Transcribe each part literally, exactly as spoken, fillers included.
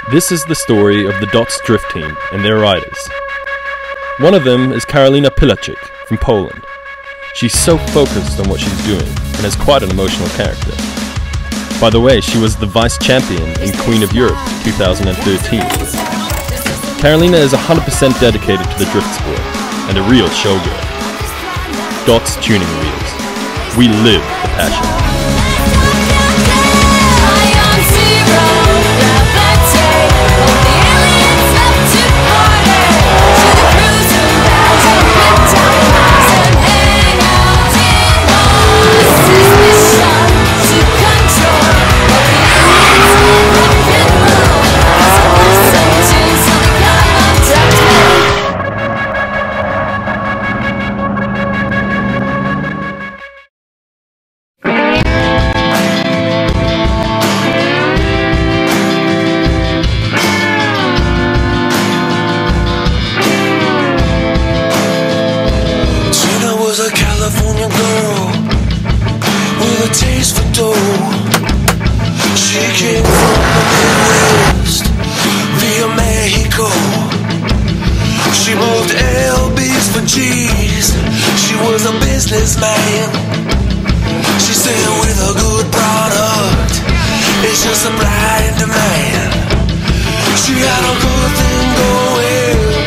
This is the story of the Dots Drift team and their riders. One of them is Karolina Pilaczyk from Poland. She's so focused on what she's doing and is quite an emotional character. By the way, she was the vice champion in Queen of Europe two thousand thirteen. Karolina is one hundred percent dedicated to the drift sport and a real showgirl. Dots Tuning Wheels. We live the passion. California girl with a taste for dough. She came from the Midwest via Mexico. She moved L Bs for G's. She was a businessman. She said with a good product, it's just supply and demand. She had a good thing going.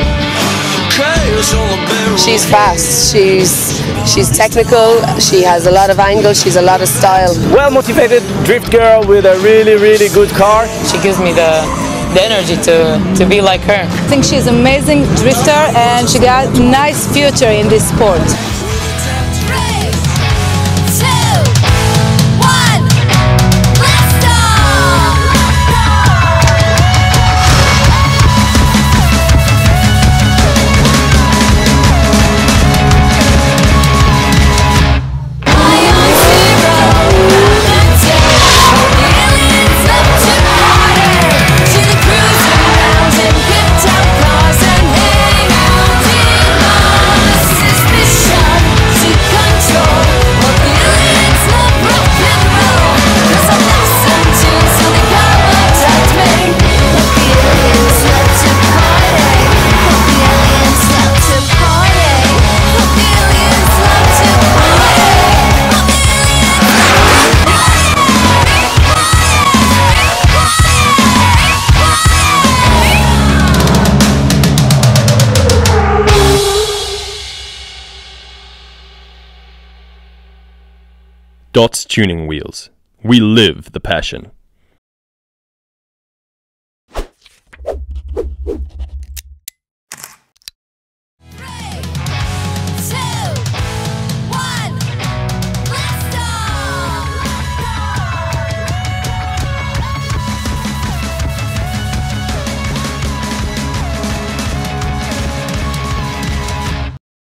She's fast, she's she's technical, she has a lot of angle, she's a lot of style. Well-motivated drift girl with a really, really good car. She gives me the, the energy to, to be like her. I think she's an amazing drifter and she got a nice future in this sport. Dots Tuning Wheels. We live the passion.